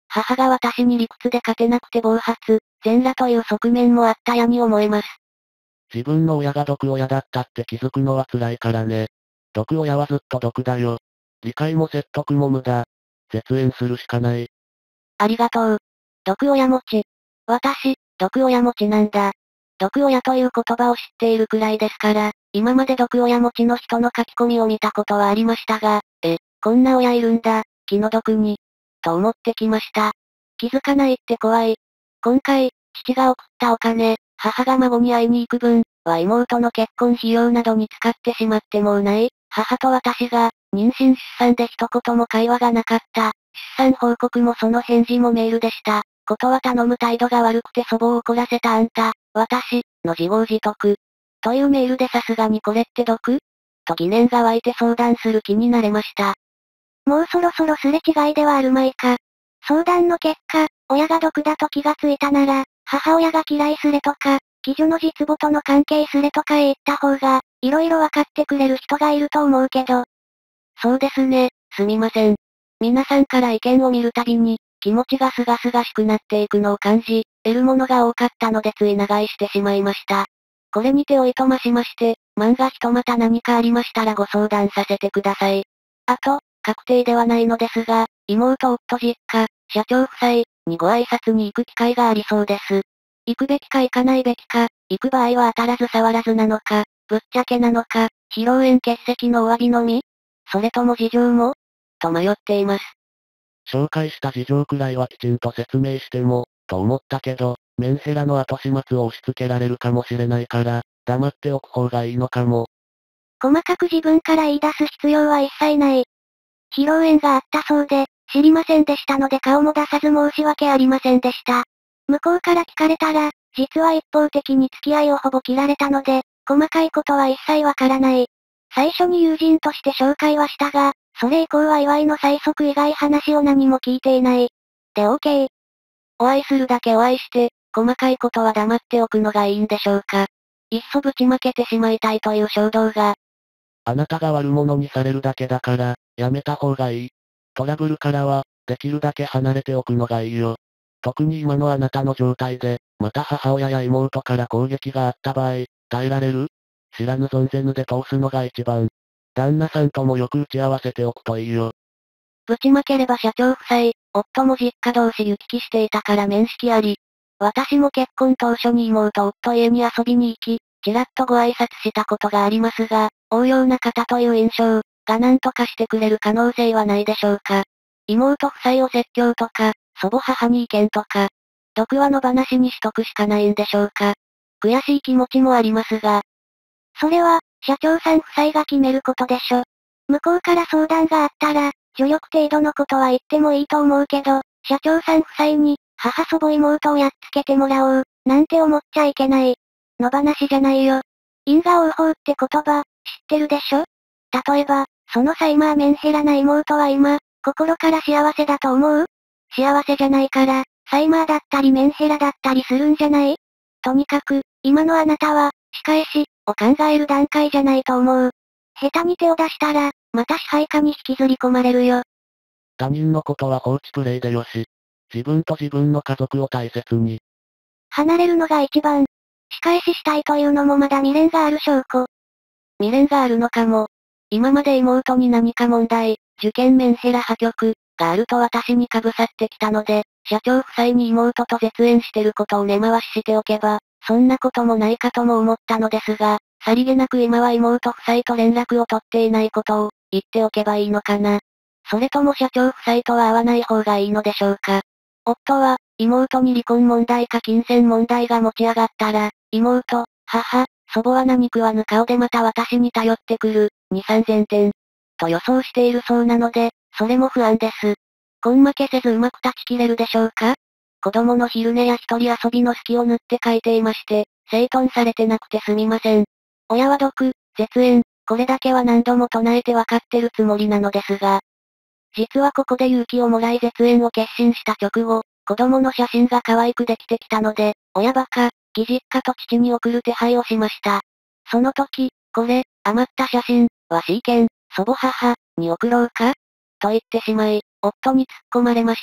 母が私に理屈で勝てなくて暴発、全裸という側面もあったやに思えます。 自分の親が毒親だったって気づくのは辛いからね。毒親はずっと毒だよ。理解も説得も無駄。絶縁するしかない。 ありがとう。毒親持ち。私、毒親持ちなんだ。毒親という言葉を知っているくらいですから、今まで毒親持ちの人の書き込みを見たことはありましたが、え、こんな親いるんだ、気の毒に。と思ってきました。気づかないって怖い。今回、父が送ったお金、母が孫に会いに行く分、は妹の結婚費用などに使ってしまってもうない。母と私が、妊娠出産で一言も会話がなかった。出産報告もその返事もメールでした。ことは頼む態度が悪くて祖母を怒らせたあんた、私、の自業自得。というメールでさすがにこれって毒と疑念が湧いて相談する気になれました。 もうそろそろすれ違いではあるまいか。相談の結果、親が毒だと気がついたなら、母親が嫌いすれとか、貴女の実母との関係すれとかへ言った方が、いろいろわかってくれる人がいると思うけど。 そうですね、すみません。皆さんから意見を見るたびに、気持ちがすがすがしくなっていくのを感じ、得るものが多かったのでつい長居してしまいました。これにておいとましまして、万が一また何かありましたらご相談させてください。あと、確定ではないのですが、妹夫実家、社長夫妻にご挨拶に行く機会がありそうです。行くべきか行かないべきか、行く場合は当たらず触らずなのか、ぶっちゃけなのか、披露宴欠席のお詫びのみそれとも事情もと迷っています。 紹介した事情くらいはきちんと説明しても、と思ったけど、メンヘラの後始末を押し付けられるかもしれないから、黙っておく方がいいのかも。 細かく自分から言い出す必要は一切ない。披露宴があったそうで、知りませんでしたので顔も出さず申し訳ありませんでした。向こうから聞かれたら、実は一方的に付き合いをほぼ切られたので、細かいことは一切わからない。最初に友人として紹介はしたが、それ以降は祝いの催促以外話を何も聞いていない。で OK。 お会いするだけお会いして、細かいことは黙っておくのがいいんでしょうか。いっそぶちまけてしまいたいという衝動が。 あなたが悪者にされるだけだから、やめた方がいい。トラブルからは、できるだけ離れておくのがいいよ。特に今のあなたの状態で、また母親や妹から攻撃があった場合、耐えられる？知らぬ存ぜぬで通すのが一番。旦那さんともよく打ち合わせておくといいよ。 ぶちまければ社長夫妻、夫も実家同士行き来していたから面識あり。私も結婚当初に妹夫家に遊びに行き、ちらっとご挨拶したことがありますが、応用な方という印象、が何とかしてくれる可能性はないでしょうか。妹夫妻を説教とか、祖母母に意見とか、毒話の話にしとくしかないんでしょうか。悔しい気持ちもありますが。 それは、社長さん夫妻が決めることでしょ。向こうから相談があったら、助力程度のことは言ってもいいと思うけど、社長さん夫妻に、母祖母妹をやっつけてもらおう、なんて思っちゃいけない。の話じゃないよ。因果応報って言葉、知ってるでしょ？例えば、そのサイマーメンヘラな妹は今、心から幸せだと思う？幸せじゃないから、サイマーだったりメンヘラだったりするんじゃない？とにかく、今のあなたは、仕返し、を考える段階じゃないと思う。下手に手を出したら、また支配下に引きずり込まれるよ。 他人のことは放置プレイでよし。自分と自分の家族を大切に。 離れるのが一番。仕返ししたいというのもまだ未練がある証拠。 未練があるのかも。今まで妹に何か問題、受験メンヘラ破局、があると私にかぶさってきたので、社長夫妻に妹と絶縁してることを根回ししておけば、そんなこともないかとも思ったのですが、さりげなく今は妹夫妻と連絡を取っていないことを、言っておけばいいのかな。それとも社長夫妻とは会わない方がいいのでしょうか。夫は、妹に離婚問題か金銭問題が持ち上がったら、妹、母、祖母は何食わぬ顔でまた私に頼ってくる、に、さんぜんてん。と予想しているそうなので、それも不安です。根負けせずうまく断ち切れるでしょうか？子供の昼寝や一人遊びの隙を縫って書いていまして、整頓されてなくてすみません。親は毒、絶縁、これだけは何度も唱えてわかってるつもりなのですが。実はここで勇気をもらい絶縁を決心した直後、子供の写真が可愛くできてきたので、親バカ、義実家と父に送る手配をしました。その時、これ、余った写真、は C 県、祖母母、に送ろうかと言ってしまい、夫に突っ込まれました。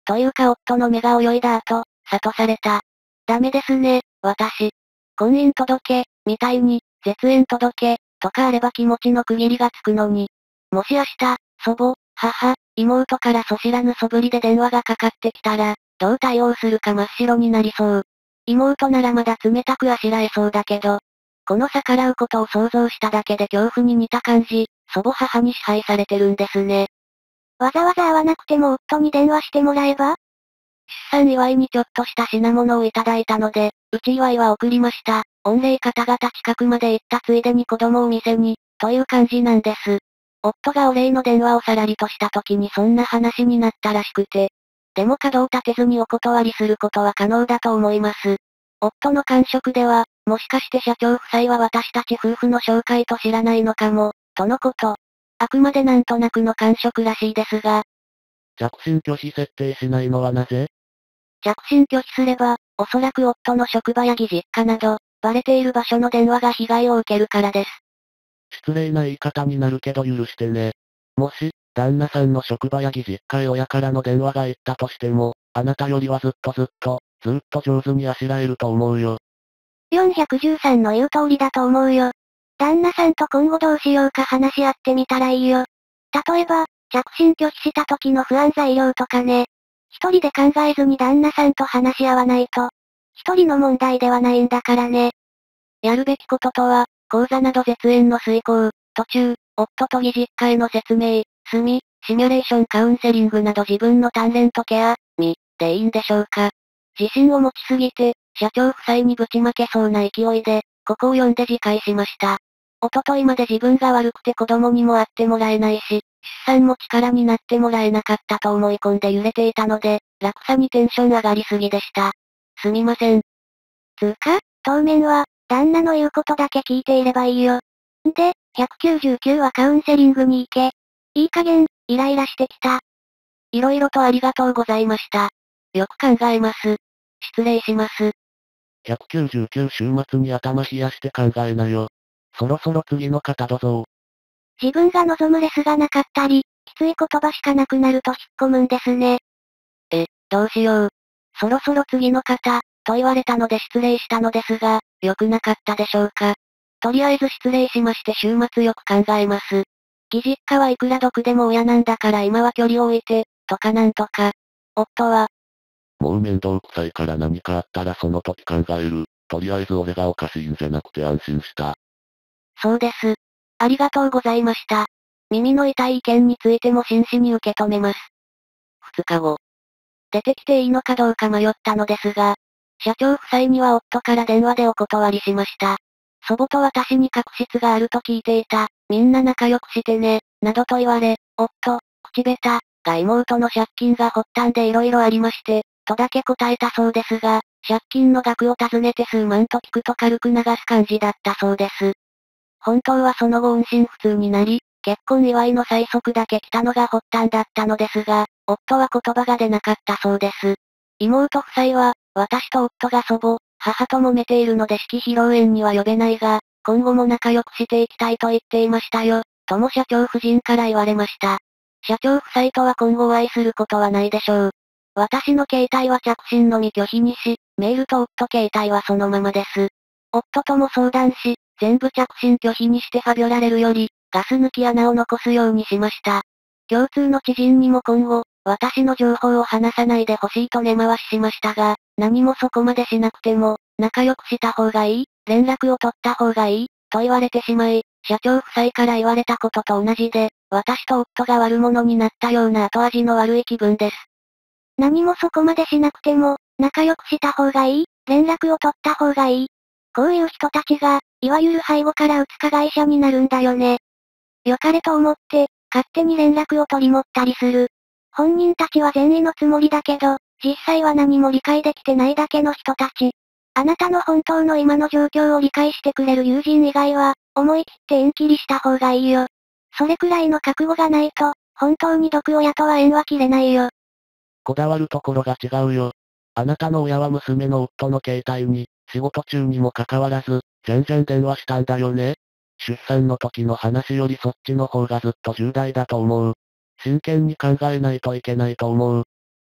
というか夫の目が泳いだ後、諭された。ダメですね、私。婚姻届、みたいに、絶縁届、とかあれば気持ちの区切りがつくのに。もし明日、祖母、母、妹からそ知らぬ素振りで電話がかかってきたら、どう対応するか真っ白になりそう。妹ならまだ冷たくあしらえそうだけど、この逆らうことを想像しただけで恐怖に似た感じ、祖母母に支配されてるんですね。 わざわざ会わなくても夫に電話してもらえば？ 出産祝いにちょっとした品物をいただいたので、うち祝いは送りました。御礼方々近くまで行ったついでに子供を店に、という感じなんです。夫がお礼の電話をさらりとした時にそんな話になったらしくて。でも角を立てずにお断りすることは可能だと思います。夫の感触では、もしかして社長夫妻は私たち夫婦の紹介と知らないのかも、とのこと。あくまでなんとなくの感触らしいですが。 着信拒否設定しないのはなぜ？ 着信拒否すれば、おそらく夫の職場や義実家など、バレている場所の電話が被害を受けるからです。 失礼な言い方になるけど許してね。もし、旦那さんの職場や義実家へ親からの電話が行ったとしても、あなたよりはずっとずっと、ずっと上手にあしらえると思うよ。 よんひゃくじゅうさんの言う通りだと思うよ。旦那さんと今後どうしようか話し合ってみたらいいよ。例えば、着信拒否した時の不安材料とかね。一人で考えずに旦那さんと話し合わないと。一人の問題ではないんだからね。 やるべきこととは、口座など絶縁の遂行、途中、夫と義実家への説明、済、シミュレーションカウンセリングなど自分の鍛錬とケア、み、でいいんでしょうか。自信を持ちすぎて、社長夫妻にぶちまけそうな勢いで、ここを読んで自戒しました。おとといまで自分が悪くて子供にも会ってもらえないし、出産も力になってもらえなかったと思い込んで揺れていたので、落差にテンション上がりすぎでした。すみません。 つうか、当面は、旦那の言うことだけ聞いていればいいよ。んで、ひゃくきゅうじゅうきゅうはカウンセリングに行け。いい加減、イライラしてきた。 いろいろとありがとうございました。よく考えます。失礼します。 ひゃくきゅうじゅうきゅう週末に頭冷やして考えなよ。そろそろ次の方どうぞ。 自分が望むレスがなかったり、きつい言葉しかなくなると引っ込むんですね。 え、どうしよう。そろそろ次の方、と言われたので失礼したのですが、良くなかったでしょうか。とりあえず失礼しまして週末よく考えます。義実家はいくら毒でも親なんだから今は距離を置いて、とかなんとか。夫は、 もう面倒くさいから何かあったらその時考える。とりあえず俺がおかしいんじゃなくて安心した。 そうです。ありがとうございました。耳の痛い意見についても真摯に受け止めます。二日後。出てきていいのかどうか迷ったのですが、社長夫妻には夫から電話でお断りしました。祖母と私に確執があると聞いていた。みんな仲良くしてね、などと言われ、夫、口下手、が妹の借金が発端で色々ありまして、とだけ答えたそうですが、借金の額を尋ねて数万と聞くと軽く流す感じだったそうです。本当はその後音信不通になり、結婚祝いの催促だけ来たのが発端だったのですが、夫は言葉が出なかったそうです。妹夫妻は、私と夫が祖母、母と揉めているので式披露宴には呼べないが、今後も仲良くしていきたいと言っていましたよ、とも社長夫人から言われました。社長夫妻とは今後お会いすることはないでしょう。私の携帯は着信のみ拒否にし、メールと夫携帯はそのままです。夫とも相談し、全部着信拒否にしてファビョられるより、ガス抜き穴を残すようにしました。共通の知人にも今後、私の情報を話さないでほしいと根回ししましたが、何もそこまでしなくても、仲良くした方がいい、連絡を取った方がいい、と言われてしまい、社長夫妻から言われたことと同じで、私と夫が悪者になったような後味の悪い気分です。 何もそこまでしなくても、仲良くした方がいい、連絡を取った方がいい。こういう人たちが、いわゆる背後から打つ加害者になるんだよね。良かれと思って、勝手に連絡を取り持ったりする。本人たちは善意のつもりだけど、実際は何も理解できてないだけの人たち。あなたの本当の今の状況を理解してくれる友人以外は、思い切って縁切りした方がいいよ。それくらいの覚悟がないと、本当に毒親とは縁は切れないよ。 こだわるところが違うよ。あなたの親は娘の夫の携帯に、仕事中にもかかわらず、全然電話したんだよね。出産の時の話よりそっちの方がずっと重大だと思う。真剣に考えないといけないと思う。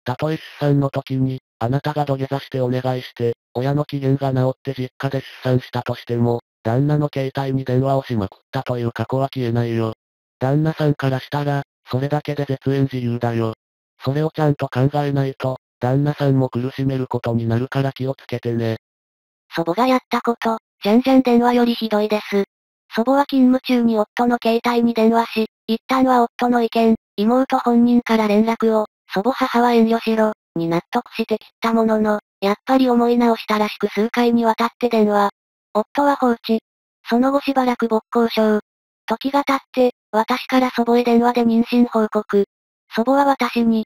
たとえ出産の時に、あなたが土下座してお願いして、親の機嫌が治って実家で出産したとしても、旦那の携帯に電話をしまくったという過去は消えないよ。旦那さんからしたら、それだけで絶縁自由だよ。それをちゃんと考えないと、旦那さんも苦しめることになるから気をつけてね。 祖母がやったこと、じゃんじゃん電話よりひどいです。祖母は勤務中に夫の携帯に電話し、一旦は夫の意見、妹本人から連絡を、祖母母は遠慮しろ、に納得して切ったものの、やっぱり思い直したらしく数回にわたって電話。夫は放置。その後しばらく没交渉。時が経って、私から祖母へ電話で妊娠報告。祖母は私に、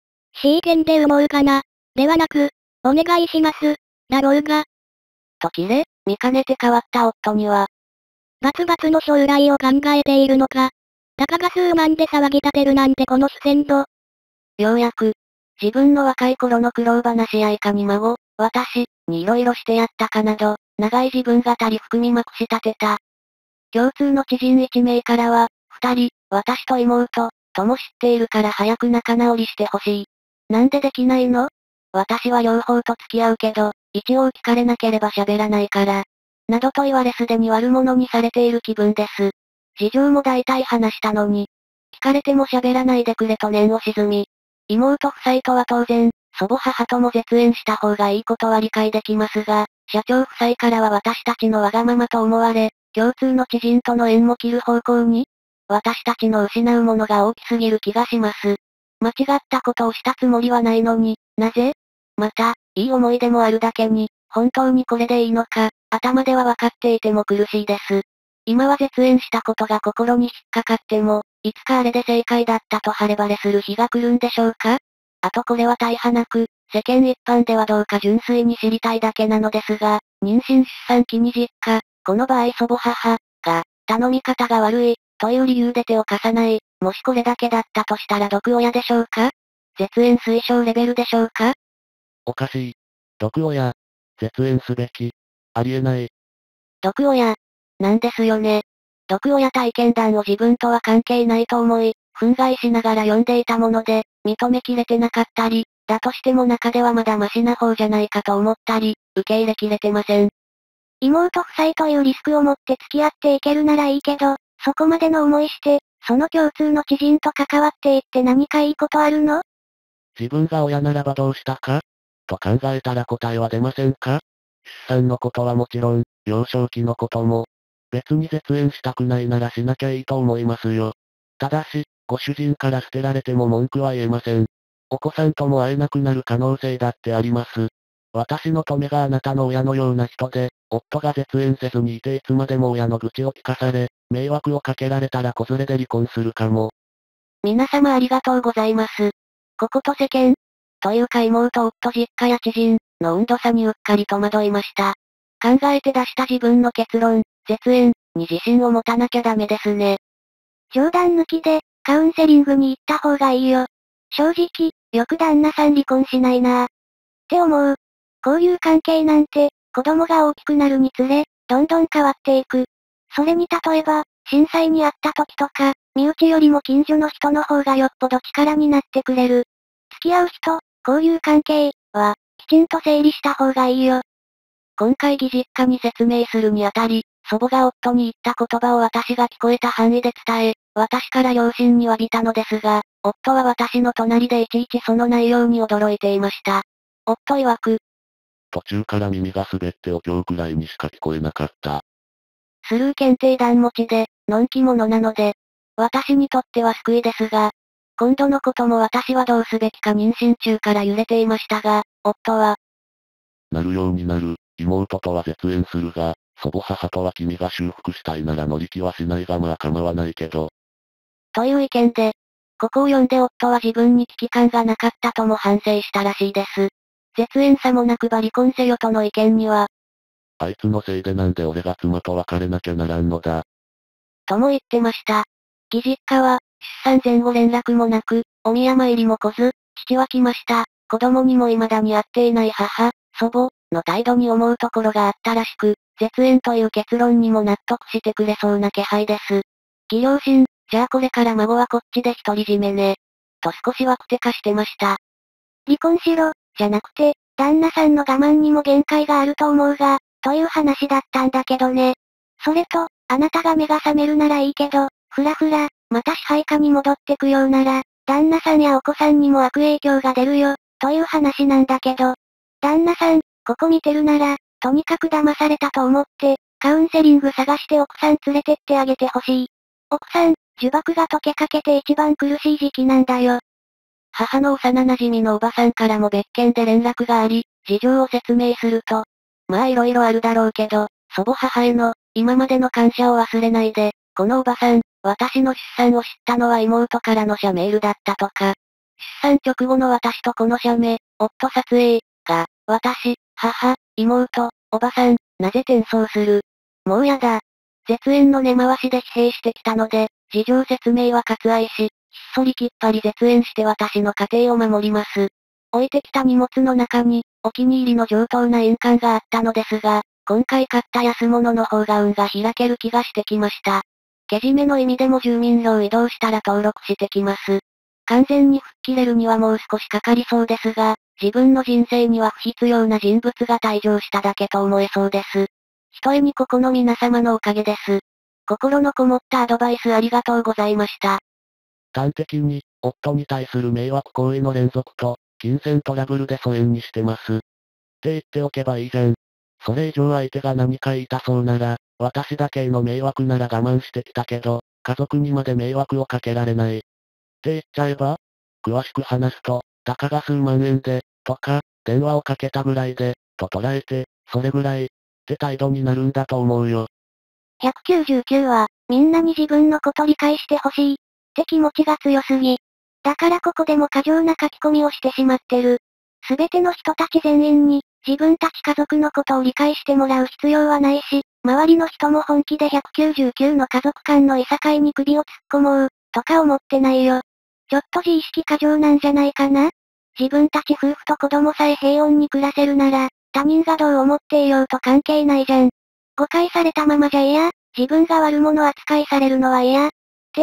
C 件で産もうかな。ではなく、お願いします。だろうが。 と切れ、見かねて変わった夫には、 バツバツの将来を考えているのか。たかが数万で騒ぎ立てるなんてこの主戦度。 ようやく、自分の若い頃の苦労話やいかに孫、私、に色々してやったかなど、長い自分語り含みまくし立てた。共通の知人いち名からは、二人、私と妹、とも知っているから早く仲直りしてほしい。なんでできないの？私は両方と付き合うけど、一応聞かれなければ喋らないから。などと言われすでに悪者にされている気分です。事情も大体話したのに。聞かれても喋らないでくれと念を沈み。妹夫妻とは当然、祖母母とも絶縁した方がいいことは理解できますが、社長夫妻からは私たちのわがままと思われ、共通の知人との縁も切る方向に、私たちの失うものが大きすぎる気がします。間違ったことをしたつもりはないのに、なぜ？また、いい思い出もあるだけに、本当にこれでいいのか、頭ではわかっていても苦しいです。今は絶縁したことが心に引っかかっても、いつかあれで正解だったと晴れ晴れする日が来るんでしょうか？あとこれは大派なく、世間一般ではどうか純粋に知りたいだけなのですが、妊娠出産期に実家、この場合祖母母、が、頼み方が悪い、という理由で手を貸さない、もしこれだけだったとしたら毒親でしょうか？絶縁推奨レベルでしょうか？ おかしい。毒親。絶縁すべき。ありえない。 毒親。なんですよね。毒親体験談を自分とは関係ないと思い、憤慨しながら読んでいたもので、認めきれてなかったり、だとしても中ではまだマシな方じゃないかと思ったり、受け入れきれてません。 妹夫妻というリスクを持って付き合っていけるならいいけど、そこまでの思いして、その共通の知人と関わっていって何かいいことあるの？ 自分が親ならばどうしたかと考えたら答えは出ませんか？出産のことはもちろん、幼少期のことも、別に絶縁したくないならしなきゃいいと思いますよ。ただし、ご主人から捨てられても文句は言えません。お子さんとも会えなくなる可能性だってあります。私の嫁があなたの親のような人で、夫が絶縁せずにいていつまでも親の愚痴を聞かされ、迷惑をかけられたら子連れで離婚するかも。 皆様ありがとうございます。ここと世間というか妹夫実家や知人の温度差にうっかり戸惑いました。考えて出した自分の結論、絶縁に自信を持たなきゃダメですね。 冗談抜きで、カウンセリングに行った方がいいよ。正直、よく旦那さん離婚しないなぁ。って思う。こういう関係なんて、子供が大きくなるにつれ、どんどん変わっていく。それに例えば、震災にあった時とか、身内よりも近所の人の方がよっぽど力になってくれる。付き合う人、こういう関係は、きちんと整理した方がいいよ。 今回義実家に説明するにあたり、祖母が夫に言った言葉を私が聞こえた範囲で伝え、私から両親に詫びたのですが、夫は私の隣でいちいちその内容に驚いていました。夫曰く、 途中から耳が滑ってお経くらいにしか聞こえなかった。 スルー検定段持ちで、のんき者なので、私にとっては救いですが、今度のことも私はどうすべきか妊娠中から揺れていましたが、夫は、 なるようになる、妹とは絶縁するが、祖母母とは君が修復したいなら乗り気はしないがまあ構わないけど。 という意見で、ここを読んで夫は自分に危機感がなかったとも反省したらしいです。絶縁さもなくば離婚せよとの意見には、 あいつのせいでなんで俺が妻と別れなきゃならんのだ。 とも言ってました。義実家は、出産前後連絡もなく、お宮参りも来ず、父は来ました。子供にも未だに会っていない母、祖母、の態度に思うところがあったらしく、絶縁という結論にも納得してくれそうな気配です。義両親、じゃあこれから孫はこっちで独り占めね。と少しはくてかしてました。 離婚しろ、じゃなくて、旦那さんの我慢にも限界があると思うが、という話だったんだけどね。それと、あなたが目が覚めるならいいけど、ふらふら、また支配下に戻ってくようなら、旦那さんやお子さんにも悪影響が出るよ、という話なんだけど。旦那さん、ここ見てるなら、とにかく騙されたと思って、カウンセリング探して奥さん連れてってあげてほしい。奥さん、呪縛が解けかけて一番苦しい時期なんだよ。 母の幼馴染のおばさんからも別件で連絡があり、事情を説明すると、まあ色々あるだろうけど、祖母母への、今までの感謝を忘れないで、このおばさん、私の出産を知ったのは妹からの社メールだったとか。出産直後の私とこの社名、夫撮影、が、私、母、妹、おばさん、なぜ転送する。もうやだ。絶縁の根回しで疲弊してきたので、事情説明は割愛し、ひっそりきっぱり絶縁して私の家庭を守ります。置いてきた荷物の中に、お気に入りの上等な印鑑があったのですが、今回買った安物の方が運が開ける気がしてきました。けじめの意味でも住民票移動したら登録してきます。完全に吹っ切れるにはもう少しかかりそうですが、自分の人生には不必要な人物が退場しただけと思えそうです。ひとえにここの皆様のおかげです。心のこもったアドバイスありがとうございました。 端的に、夫に対する迷惑行為の連続と、金銭トラブルで疎遠にしてます。って言っておけばいいじゃん。それ以上相手が何か言いたそうなら、私だけへの迷惑なら我慢してきたけど、家族にまで迷惑をかけられない。って言っちゃえば、詳しく話すと、たかが数万円で、とか、電話をかけたぐらいで、と捉えて、それぐらい、って態度になるんだと思うよ。 ひゃくきゅうじゅうきゅうは、みんなに自分のこと理解してほしい、って気持ちが強すぎ。だからここでも過剰な書き込みをしてしまってる。すべての人たち全員に、自分たち家族のことを理解してもらう必要はないし、周りの人も本気でひゃくきゅうじゅうきゅうの家族間のいさかいに首を突っ込もう、とか思ってないよ。ちょっと自意識過剰なんじゃないかな？自分たち夫婦と子供さえ平穏に暮らせるなら、他人がどう思っていようと関係ないじゃん。誤解されたままじゃ嫌、自分が悪者扱いされるのは嫌。って、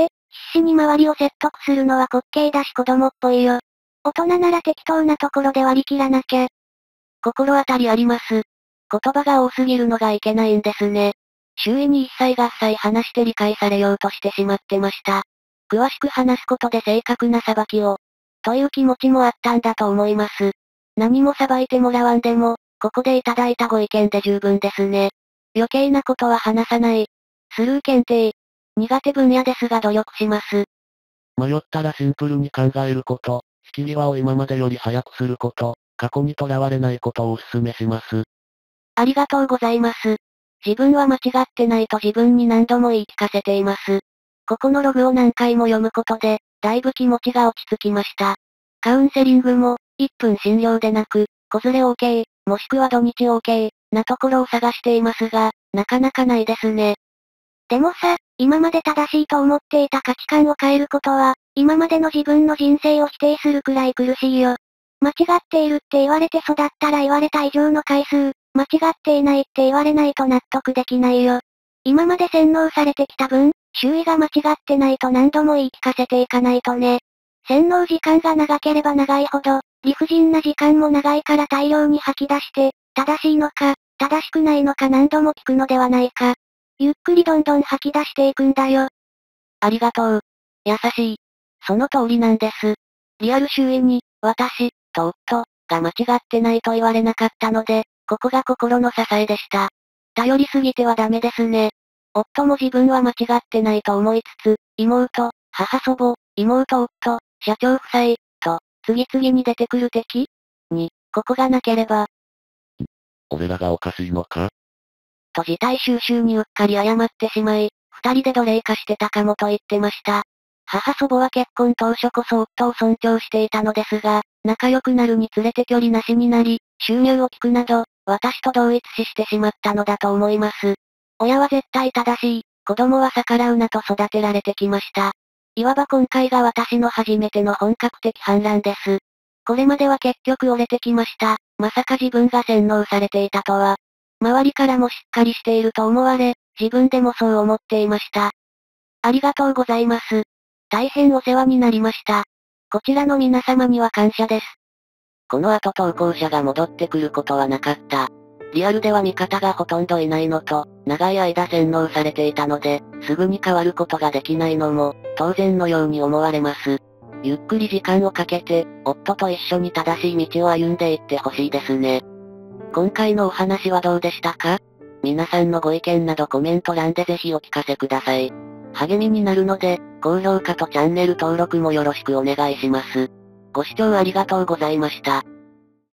必死に周りを説得するのは滑稽だし子供っぽいよ。大人なら適当なところで割り切らなきゃ。 心当たりあります。言葉が多すぎるのがいけないんですね。周囲に一切合切話して理解されようとしてしまってました。詳しく話すことで正確な裁きを、という気持ちもあったんだと思います。何も裁いてもらわんでも、ここでいただいたご意見で十分ですね。余計なことは話さない。スルー検定。苦手分野ですが努力します。 迷ったらシンプルに考えること、引き際を今までより早くすること、過去にとらわれないことをお勧めします。 ありがとうございます。自分は間違ってないと自分に何度も言い聞かせています。ここのログを何回も読むことで、だいぶ気持ちが落ち着きました。カウンセリングも、いっぷん診療でなく、子連れ OK、もしくは土日 OK、なところを探していますが、なかなかないですね。 でもさ、今まで正しいと思っていた価値観を変えることは、今までの自分の人生を否定するくらい苦しいよ。間違っているって言われて育ったら言われた以上の回数、間違っていないって言われないと納得できないよ。今まで洗脳されてきた分、周囲が間違ってないと何度も言い聞かせていかないとね。洗脳時間が長ければ長いほど、理不尽な時間も長いから大量に吐き出して、正しいのか、正しくないのか何度も聞くのではないか。ゆっくりどんどん吐き出していくんだよ。 ありがとう。優しい。その通りなんです。リアル周囲に、私、と夫、が間違ってないと言われなかったので、ここが心の支えでした。頼りすぎてはダメですね。夫も自分は間違ってないと思いつつ、妹、母祖母、妹夫、社長夫妻、と、次々に出てくる敵に、ここがなければ。 俺らがおかしいのかと事態収集にうっかり謝ってしまい、二人で奴隷化してたかもと言ってました。母祖母は結婚当初こそ夫を尊重していたのですが、仲良くなるにつれて距離なしになり、収入を聞くなど、私と同一視してしまったのだと思います。親は絶対正しい、子供は逆らうなと育てられてきました。いわば今回が私の初めての本格的反乱です。これまでは結局折れてきました。まさか自分が洗脳されていたとは。周りからもしっかりしていると思われ、自分でもそう思っていました。ありがとうございます。大変お世話になりました。こちらの皆様には感謝です。 この後投稿者が戻ってくることはなかった。リアルでは味方がほとんどいないのと、長い間洗脳されていたので、すぐに変わることができないのも、当然のように思われます。ゆっくり時間をかけて、夫と一緒に正しい道を歩んでいってほしいですね。今回のお話はどうでしたか？皆さんのご意見などコメント欄でぜひお聞かせください。励みになるので、高評価とチャンネル登録もよろしくお願いします。ご視聴ありがとうございました。